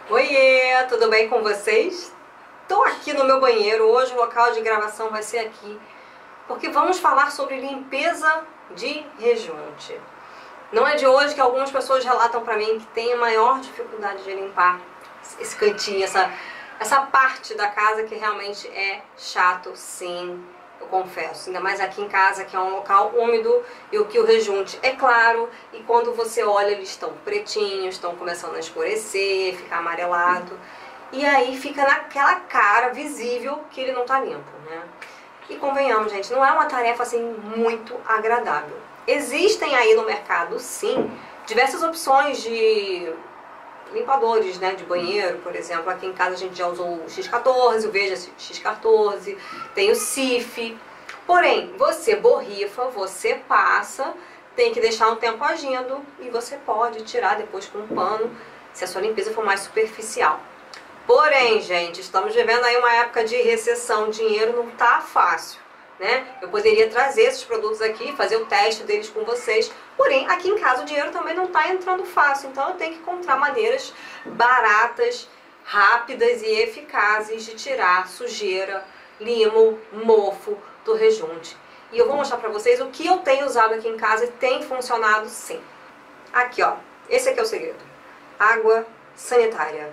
Oiê, tudo bem com vocês? Tô aqui no meu banheiro, hoje o local de gravação vai ser aqui, porque vamos falar sobre limpeza de rejunte. Não é de hoje que algumas pessoas relatam pra mim que tem a maior dificuldade de limpar esse cantinho, essa parte da casa que realmente é chato, sim, eu confesso. Ainda mais aqui em casa, que é um local úmido e o rejunte é claro, e quando você olha eles estão pretinhos, estão começando a escurecer, ficar amarelado, e aí fica naquela cara visível que ele não tá limpo, né? E convenhamos, gente, não é uma tarefa assim muito agradável. Existem aí no mercado, sim, diversas opções de limpadores, né, de banheiro, por exemplo. Aqui em casa a gente já usou o X14, o Veja X14, tem o Cif. Porém, você borrifa, você passa, tem que deixar um tempo agindo e você pode tirar depois com um pano, se a sua limpeza for mais superficial. Porém, gente, estamos vivendo aí uma época de recessão, dinheiro não tá fácil, né? Eu poderia trazer esses produtos aqui, fazer o teste deles com vocês, porém, aqui em casa o dinheiro também não tá entrando fácil, então eu tenho que encontrar maneiras baratas, rápidas e eficazes de tirar sujeira, limo, mofo do rejunte. E eu vou mostrar pra vocês o que eu tenho usado aqui em casa e tem funcionado sim. Aqui, ó, esse aqui é o segredo. Água sanitária.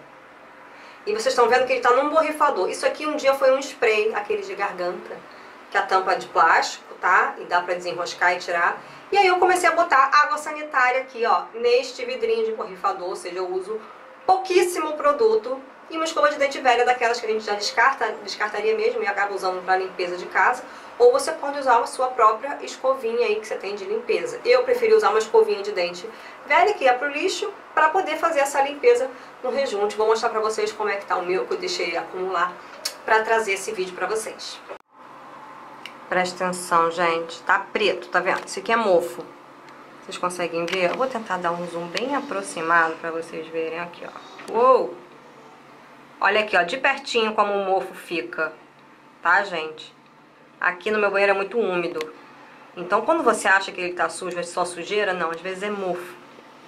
E vocês estão vendo que ele está num borrifador. Isso aqui um dia foi um spray, aquele de garganta, que a tampa é de plástico, tá? E dá pra desenroscar e tirar. E aí eu comecei a botar água sanitária aqui, ó, neste vidrinho de borrifador, ou seja, eu uso pouquíssimo produto e uma escova de dente velha daquelas que a gente já descartaria mesmo e acaba usando para limpeza de casa. Ou você pode usar a sua própria escovinha aí que você tem de limpeza. Eu preferi usar uma escovinha de dente velha que ia pro lixo para poder fazer essa limpeza no rejunte. Vou mostrar para vocês como é que tá o meu, que eu deixei acumular para trazer esse vídeo para vocês. Presta atenção, gente. Tá preto, tá vendo? Isso aqui é mofo. Vocês conseguem ver? Eu vou tentar dar um zoom bem aproximado para vocês verem aqui, ó. Uou! Olha aqui, ó, de pertinho como o mofo fica. Tá, gente? Aqui no meu banheiro é muito úmido. Então, quando você acha que ele tá sujo, é só sujeira, não. Às vezes é mofo.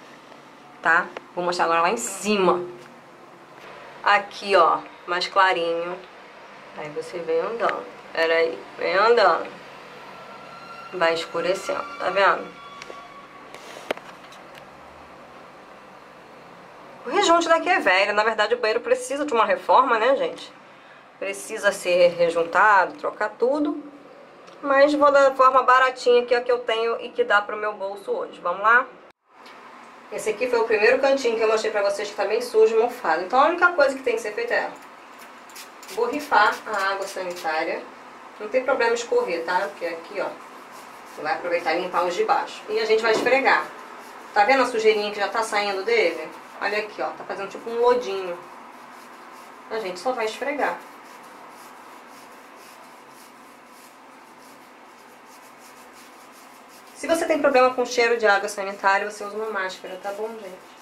Tá? Vou mostrar agora lá em cima. Aqui, ó, mais clarinho. Aí você vem andando. Pera aí, vem andando. Vai escurecendo, tá vendo? O rejunte daqui é velho. Na verdade, o banheiro precisa de uma reforma, né, gente? Precisa ser rejuntado, trocar tudo. Mas vou da forma baratinha que é a que eu tenho e que dá pro meu bolso hoje. Vamos lá? Esse aqui foi o primeiro cantinho que eu mostrei pra vocês que tá bem sujo e mofado. Então a única coisa que tem que ser feita é borrifar a água sanitária. Não tem problema escorrer, tá? Porque aqui, ó, você vai aproveitar e limpar os de baixo. E a gente vai esfregar. Tá vendo a sujeirinha que já tá saindo dele? Olha aqui, ó, tá fazendo tipo um lodinho. A gente só vai esfregar. Se você tem problema com cheiro de água sanitária, você usa uma máscara, tá bom, gente?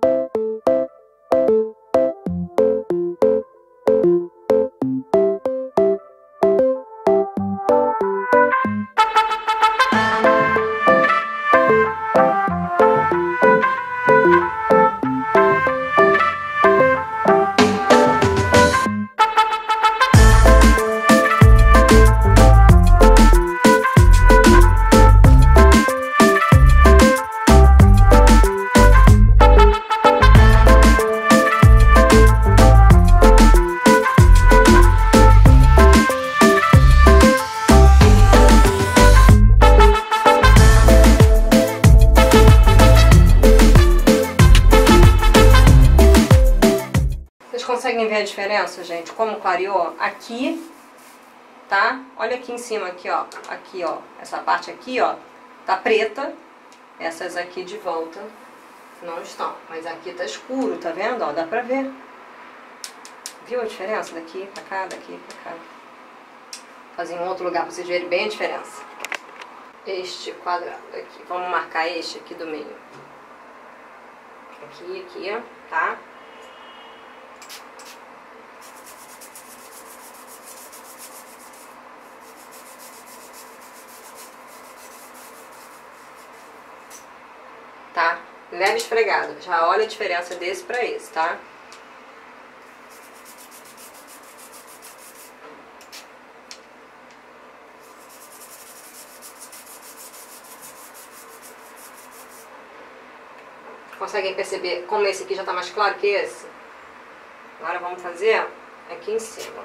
Conseguem ver a diferença, gente? Como clareou? Aqui, tá? Olha aqui em cima, aqui, ó. Aqui, ó. Essa parte aqui, ó, tá preta. Essas aqui de volta não estão. Mas aqui tá escuro, tá vendo? Ó, dá pra ver. Viu a diferença? Daqui pra cá, daqui pra cá. Vou fazer em outro lugar pra vocês verem bem a diferença. Este quadrado aqui. Vamos marcar este aqui do meio. Aqui, ó, tá? Tá? Leve esfregado. Já olha a diferença desse pra esse, tá? Conseguem perceber como esse aqui já está mais claro que esse? Agora vamos fazer aqui em cima.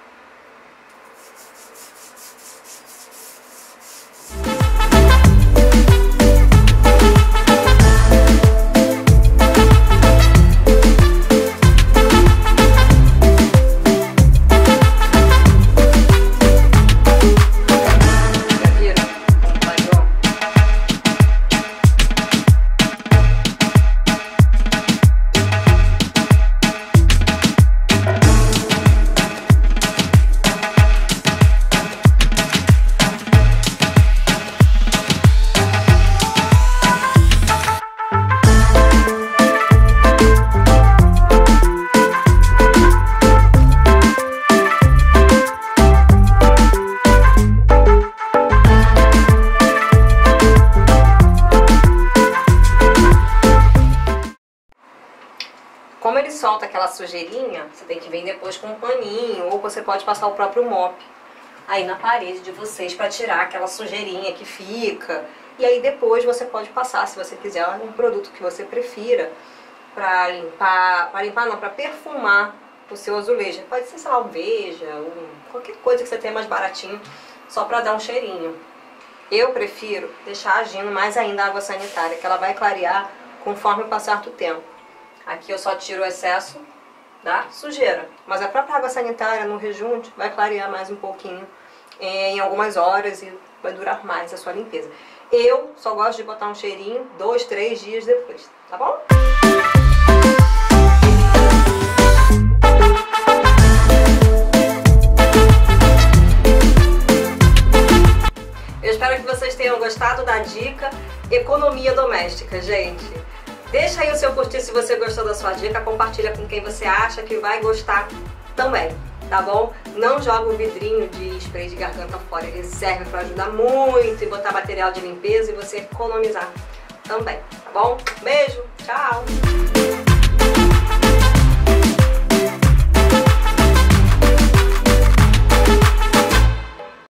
Como ele solta aquela sujeirinha, você tem que vir depois com um paninho, ou você pode passar o próprio mop aí na parede de vocês para tirar aquela sujeirinha que fica. E aí depois você pode passar, se você quiser, um produto que você prefira para limpar não, para perfumar o seu azulejo. Pode ser, sei lá, alveja, qualquer coisa que você tenha mais baratinho, só para dar um cheirinho. Eu prefiro deixar agindo mais ainda a água sanitária, que ela vai clarear conforme o passar do tempo. Aqui eu só tiro o excesso da sujeira, mas a própria água sanitária no rejunte vai clarear mais um pouquinho em algumas horas e vai durar mais a sua limpeza. Eu só gosto de botar um cheirinho 2, 3 dias depois, tá bom? Eu espero que vocês tenham gostado da dica economia doméstica, gente. Deixa aí o seu curtir se você gostou da sua dica, compartilha com quem você acha que vai gostar também, tá bom? Não joga o vidrinho de spray de garganta fora, ele serve para ajudar muito e botar material de limpeza e você economizar também, tá bom? Beijo, tchau!